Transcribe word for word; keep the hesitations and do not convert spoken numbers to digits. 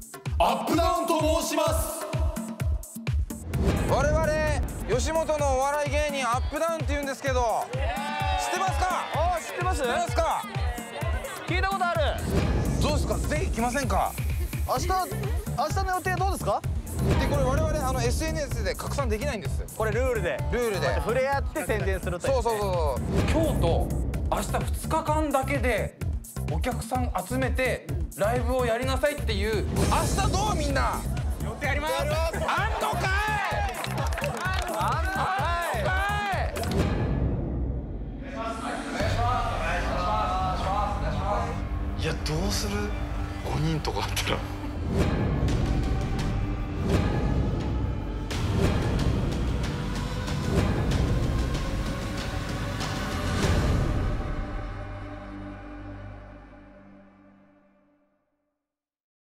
アップダウンと申します。 我々吉本のお笑い芸人アップダウンって言うんですけど、知ってますか？ あ、知ってます？ 知ってますか？ 聞いたことある。 どうですか？ぜひ来ませんか？ 明日、明日の予定どうですか？ でこれ我々あの エスエヌエス で拡散できないんです。 これルールで。 ルールで。 触れ合って宣伝するという、ね。 そうそうそう。 今日と明日ふつかかんだけでお客さん集めてライブをやりなさいっていう。 明日どうみんな？ 予定あります。あんのかい？ あんのかい。いやどうする？ごにんとかあったら。